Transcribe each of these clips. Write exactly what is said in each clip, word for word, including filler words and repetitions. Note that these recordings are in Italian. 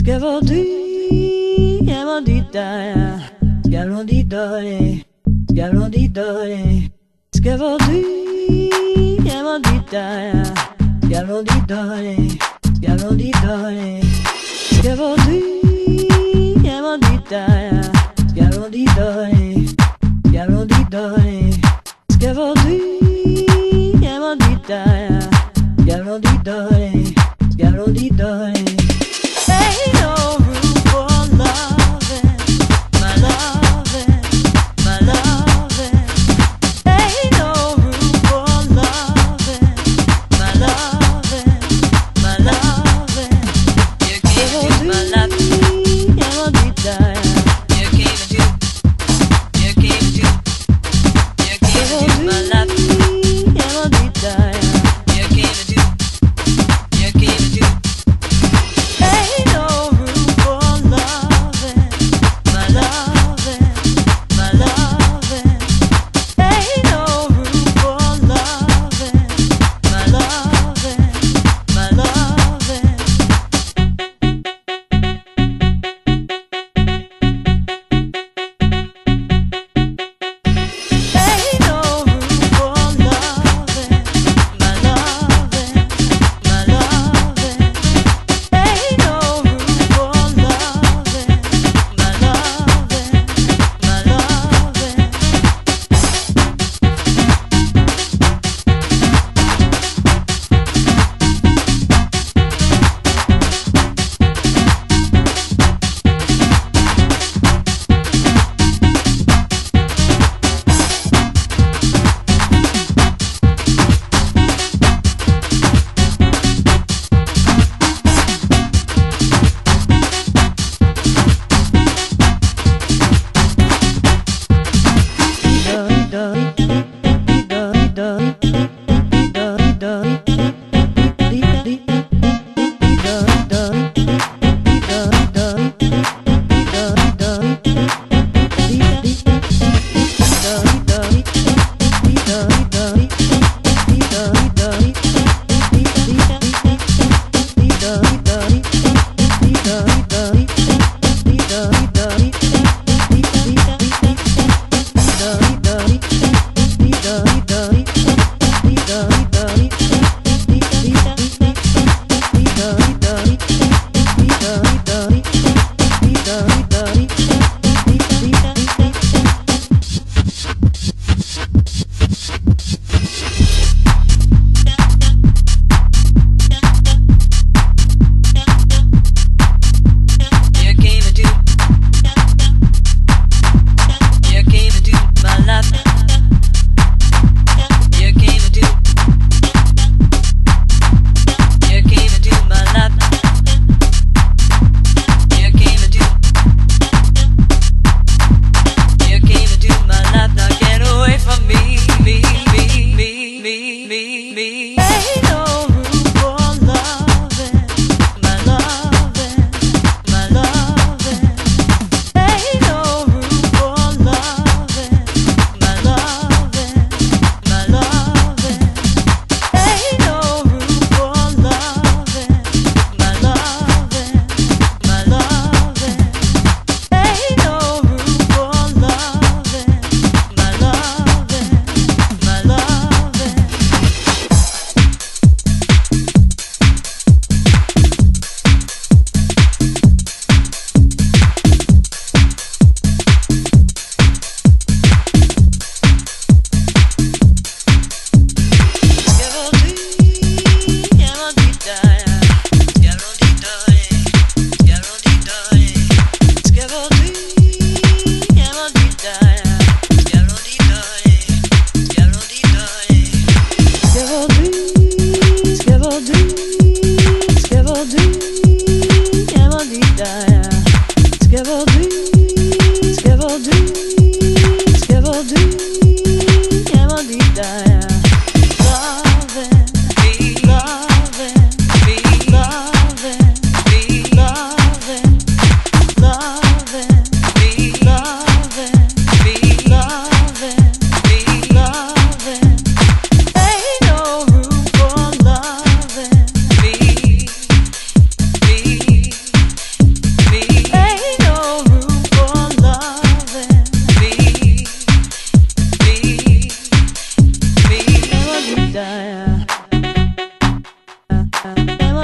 Scavaldi, Yamadita, Yalondidore, Yalondidore, Scavaldi, Yamadita, Yalondidore, Yalondidore, Scavaldi, Yamadita, Yalondidore, Yalondidore, Scavaldi, Yamadita, Yalondidore, Yalondidore. Ain't no room for loving, my loving, my loving. Ain't no room for loving, my loving, my loving. You can't do my loving, Yamadita. You can't do, you can't do, you can't do my loving, Yamadita. You can't do, you can't do.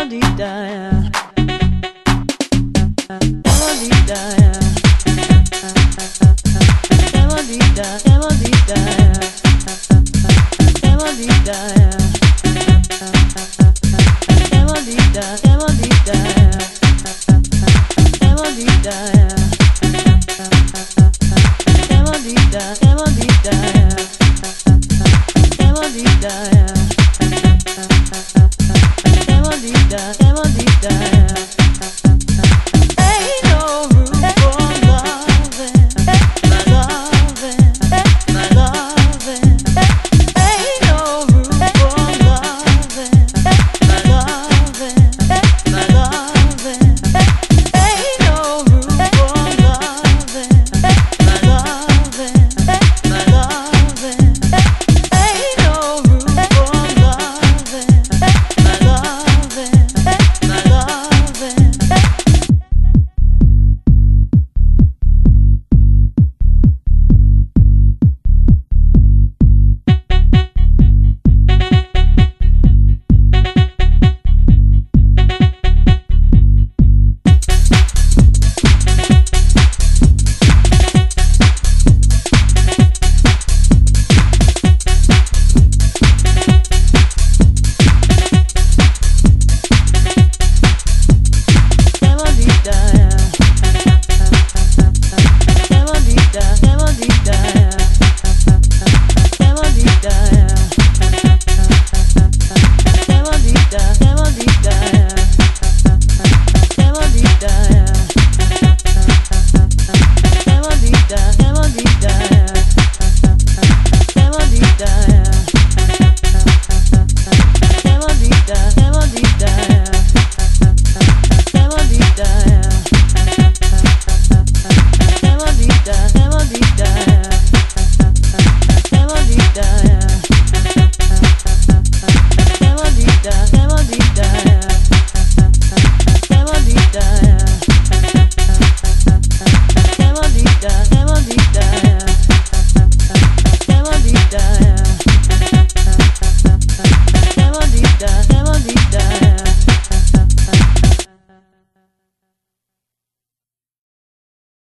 Demolita, yeah. Demolita, yeah. Demolita, demolita, yeah. Demolita, yeah. Demolita, demolita, yeah. Demolita, yeah. Demolita, demolita, yeah. Demolita, yeah. Demolita, demolita, yeah.